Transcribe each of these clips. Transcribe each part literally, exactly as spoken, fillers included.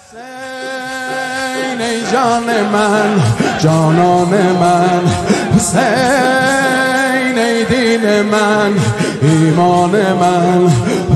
حسین ای جان من، جانان من، حسین ای دین من، ایمان من،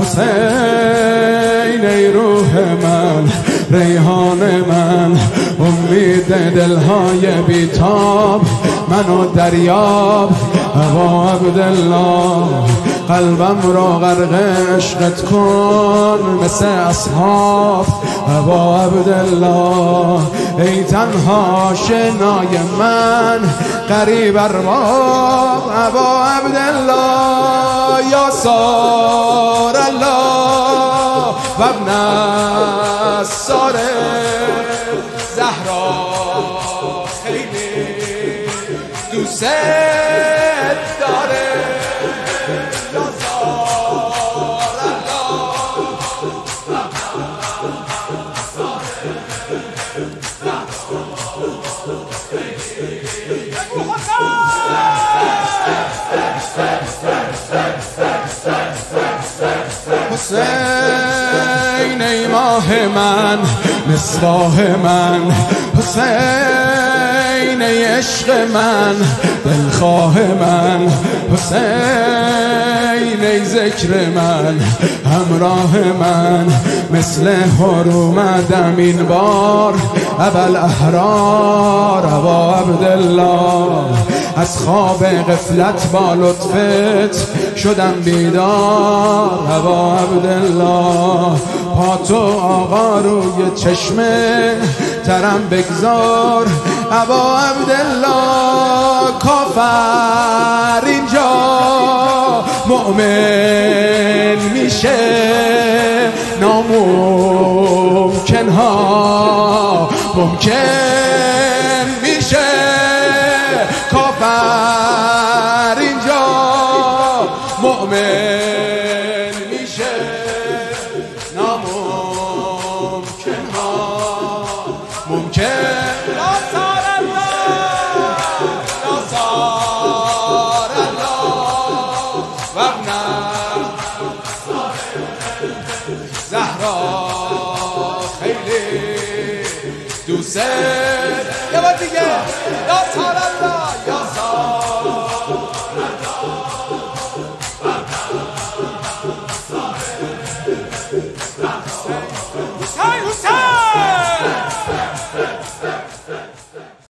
حسین ای روح من، ریحان من، امید دلهای بیتاب، منو دریاب ابا عبدالله. قلبم را غرق عشقت کن مثل اصحاب ابا عبدالله. ای تنها شنای من، غریب ارباب ابا عبدالله. یا سار الله و ابن سار زهرا، خیلی دوست داره. حسین ای ماه من، مصباح من، حسین ای عشق من، دلخواه من، حسین ای ذکر من، همراه من. مثل حرومدم این بار ابوالاحرار ابا عبدالله. از خواب غفلت با لطفت شدم بیدار ابا عبدالله. پا تو آقا روی چشمه ترم بگذار ابا عبدالله. کافر اینجا مؤمن میشه، ناممکن ها ممکن میشه. کافر اینجا مؤمن میشه، ناممکن ها ممکن. یا سار الله، یا سار الله و ابن زهرا، خیلی دوست. یه بار دیگه یا سار الله.